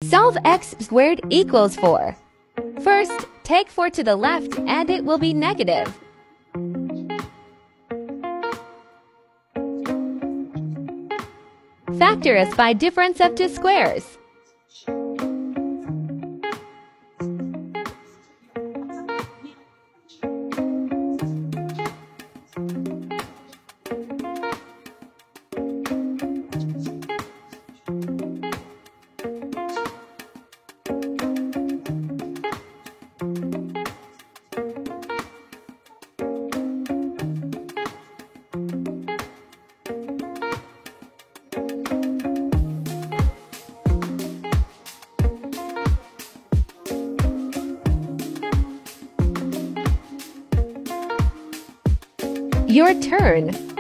Solve x squared equals 4. First, take 4 to the left and it will be negative. Factor us by difference of two squares. Your turn.